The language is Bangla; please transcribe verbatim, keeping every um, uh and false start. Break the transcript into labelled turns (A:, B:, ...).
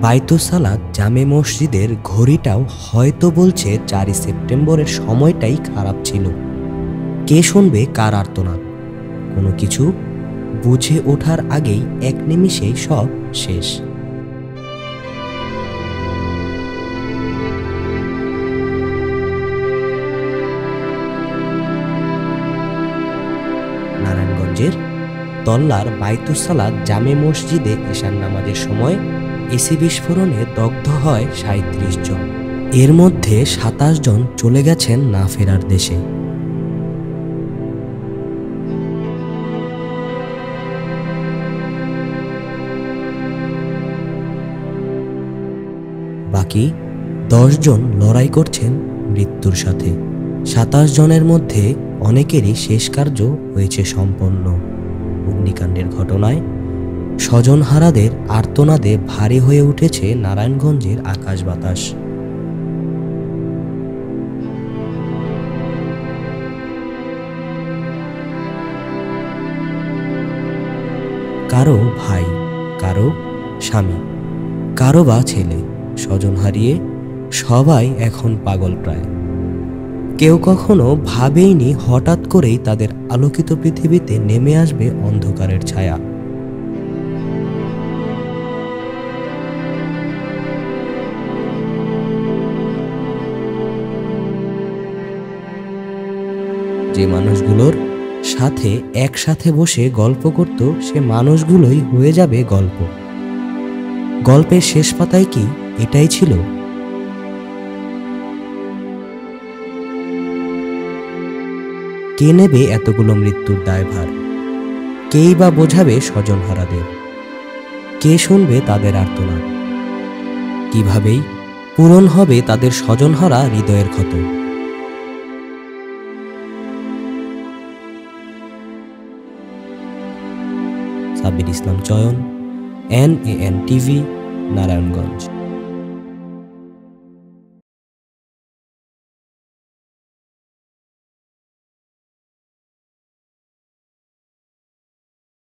A: বাইতুস সালাত জামে মসজিদের ঘড়িটাও হয়তো বলছে চারই সেপ্টেম্বরের সময়টাই খারাপ ছিল। কে শুনবে কার আর্তনাদ? কোনো কিছু বুঝে ওঠার আগেই এক নিমিষেই সব শেষ। নারায়ণগঞ্জের তল্লার বাইতুস সালাত জামে মসজিদে এশার নামাজের সময় এসি বিস্ফোরণে দগ্ধ হয় সাঁইত্রিশ জন। এর মধ্যে সাতাশ জন চলে গেছেন না ফেরার দেশে। বাকি দশ জন লড়াই করছেন মৃত্যুর সাথে। সাতাশ জনের মধ্যে অনেকেরই শেষ কার্য হয়েছে সম্পন্ন। অগ্নিকাণ্ডের ঘটনায় স্বজনহারাদের আর্তনাদে ভারী হয়ে উঠেছে নারায়ণগঞ্জের আকাশ বাতাস। কারো ভাই, কারো স্বামী, কারো বা ছেলে স্বজন হারিয়ে সবাই এখন পাগল প্রায়। কেউ কখনো ভাবেইনি হঠাৎ করেই তাদের আলোকিত পৃথিবীতে নেমে আসবে অন্ধকারের ছায়া। যে মানুষগুলোর সাথে একসাথে বসে গল্প করত সে মানুষগুলোই হয়ে যাবে গল্প। গল্পের শেষ পাতায় কি এটাই ছিল? কে নেবে এতগুলো মৃত্যুর দায়ভার? কেই বা বোঝাবে স্বজনহারাদের? কে শুনবে তাদের আর্তনাদ? কিভাবেই পূরণ হবে তাদের স্বজনহারা হৃদয়ের ক্ষত? Sabbir Islam Choyon, N A N TV, Narayanganj.